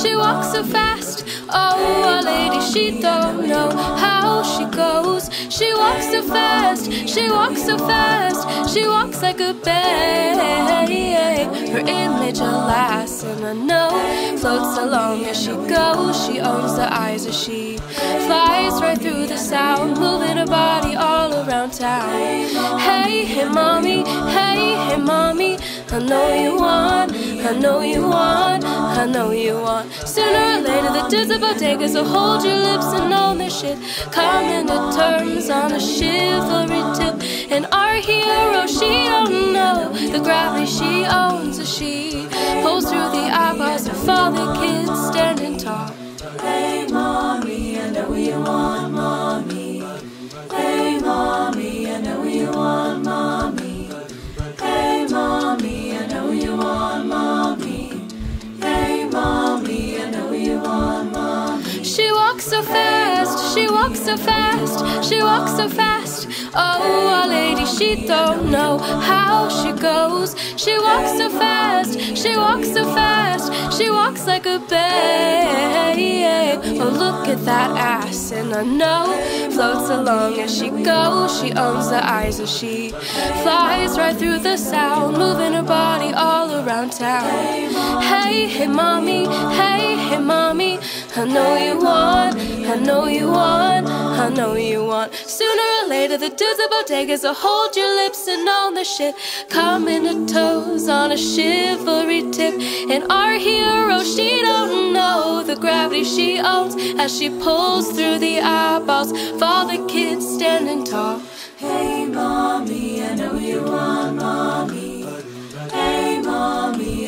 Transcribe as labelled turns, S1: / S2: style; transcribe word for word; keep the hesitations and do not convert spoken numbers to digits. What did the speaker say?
S1: she walks so fast. Oh, our lady, she don't know how she goes. She walks so fast, she walks so fast. She walks like a babe. Her image lasts, and I know floats along as she goes. She owns the eyes as she flies right through the sound, moving her body all around town. Hey, hey, mommy, hey, hey, mommy, I know you want, I know you want, I know you want. Sooner or later the disco bodega, so hold your lips and own this shit. Coming to terms on a chivalry tip. And our hero, she don't know the gravity she owns as she pulls through the eyeballs of all the kids standing tall.
S2: Hey, mommy, I know you want, mommy. Hey, mommy, I know you want, mommy. Hey, mommy, I know you want, mommy. Hey, mommy, I know you want, mommy.
S1: She walks so fast, she walks so fast, she walks so fast. Oh, our lady, she don't know how she goes. She walks so fast, she walks so fast. She walks like a babe. Oh, look at that ass, and I know floats along as she goes. She owns the eyes as she flies right through the sound, moving her body all around town. Hey, hey, mommy, hey, hey, mommy, I know you want, I know you want, I know you want. Sooner or later the dudes at bodegas, so hold your lips and own the shit. Coming to toes on a chivalry tip. And our hero, she don't know the gravity she owns as she pulls through the eyeballs of all the kids standing tall.
S2: Hey, mommy, I know you want, mommy. Hey, mommy,